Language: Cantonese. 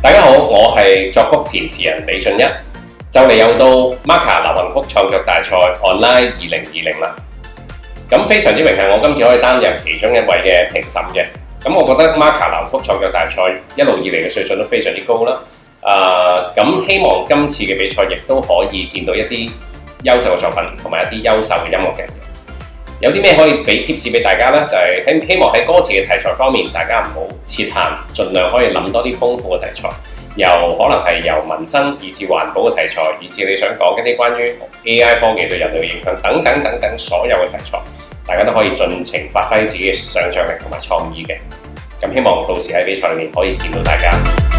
大家好，我係作曲填詞人李俊一，就嚟又到 MACA 流行曲創作大賽 Online 2020啦。咁非常之榮幸，我今次可以擔任其中一位嘅評審嘅。咁我覺得 MACA 流行曲創作大賽一路以嚟嘅水準都非常之高啦。咁希望今次嘅比賽亦都可以見到一啲優秀嘅作品同埋一啲優秀嘅音樂人。有啲咩可以俾 tips 俾大家呢？就係希望喺歌詞嘅題材方面，大家唔好設限，盡量可以諗多啲豐富嘅題材，可能係由民生以至環保嘅題材，以至你想講一啲關於 AI 科技對人類嘅影響等等所有嘅題材，大家都可以盡情發揮自己嘅想像力同埋創意嘅。咁希望到時喺比賽裏面可以見到大家。